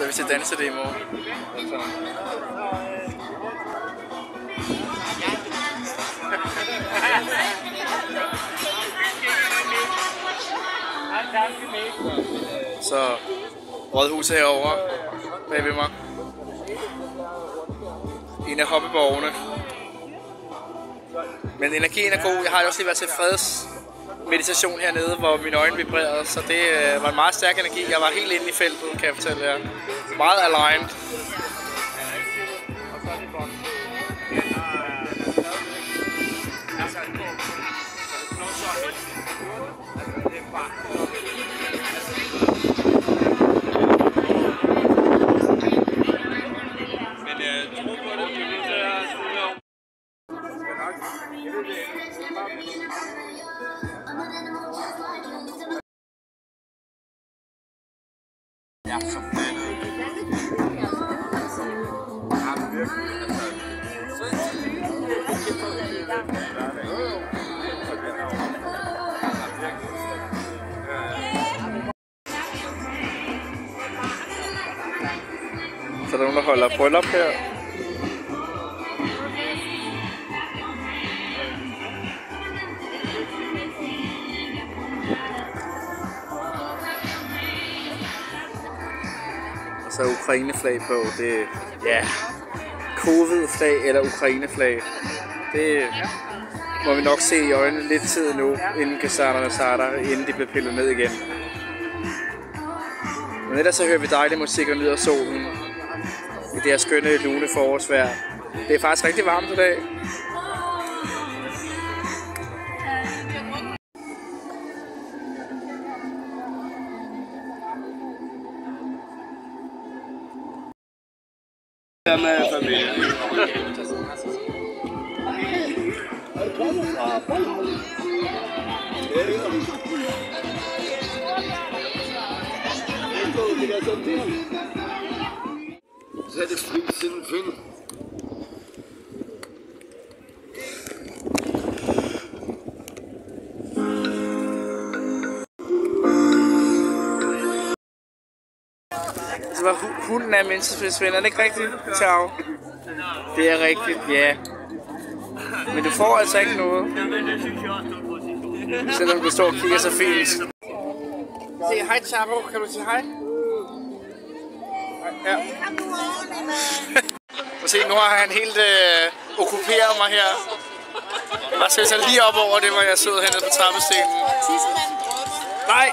Så vi skal danse det i morgen. Så rådhuset herovre bag ved mig. En af hoppeborgene. Men energien er god. Jeg har også lige været til freds meditation hernede, hvor mine øjne vibrerede, så det var en meget stærk energi. Jeg var helt inde i feltet, kan jeg fortælle jer. Meget aligned. Ja, så Så er der nogen, der holder bryllup her. Og så er Ukraine-flag på. Det er, ja, covid-flag eller Ukraine-flag. Det må vi nok se i øjnene lidt tid nu, inden kasernerne starter, inden de bliver pillet ned igen. Men ellers så hører vi dejlig musik og nyder solen i det her skønne lune forårsvejr. Det er faktisk rigtig varmt i dag. Zet de vrienden vinden. Det var hunden af menneskets ven, er det ikke rigtigt, Ciao? Det er rigtigt, ja. Men du får altså ikke noget. Selvom du står og kigger så fint. Sig hej, Chavo. Kan du sige hej? Ja. Og se, nu har han helt okkuperet mig her. Bare sætte sig lige op over det, hvor jeg sidder hernede på trappestenen. Nej!